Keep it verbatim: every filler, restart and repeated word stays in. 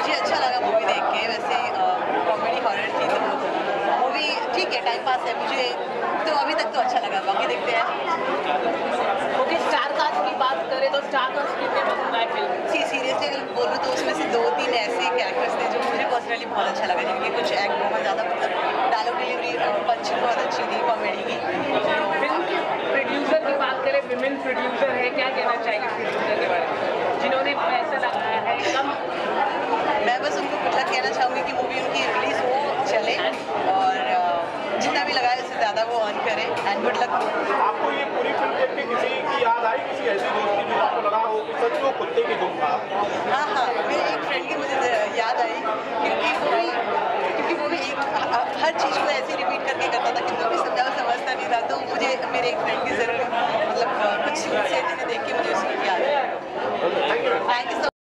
मुझे अच्छा लगा मूवी देख के। वैसे कॉमेडी हॉरर थी तो मूवी ठीक है, टाइम पास है। मुझे तो अभी तक तो अच्छा लगा, बाकी देखते हैं। ओके, स्टार कास्ट की बात करें तो स्टार कास्ट कितने पसंद आए फिल्म? सी सीरियसली अगर बोलूँ तो उसमें से दो तीन ऐसे कैरेक्टर्स थे जो मुझे पर्सनली बहुत अच्छा लगा, जिनके कुछ एक्ट बहुत ज़्यादा मतलब डायलॉग डिलीवरी पंच बहुत अच्छी थी कॉमेडी की। फिल्म के प्रोड्यूसर की बात करें, विमेन प्रोड्यूसर है, क्या कहना चाहेंगे प्रोड्यूसर के बारे में जिन्होंने पैसा लगाया है कम? मैं बस उनको कुछ कहना चाहूँगी कि मूवी उनकी रिलीज हो, चले और जितना भी लगाए उससे ज़्यादा वो अर्न करें एंड गुड लक। आपको ये पूरी फिल्म देख के किसी की याद आई, किसी ऐसी दोस्ती जो आपको लगा हो कि सच वो कुत्ते की दुम था? हाँ हाँ, मेरे एक फ्रेंड की मुझे याद आई, क्योंकि वो भी क्योंकि वो भी एक हर चीज़ को ऐसे रिपीट करके करता था कि मैं भी समझा समझता नहीं था। तो मुझे मेरे एक फ्रेंड की ज़रूर मतलब कुछ से देख के मुझे उसकी याद आई। Thank you.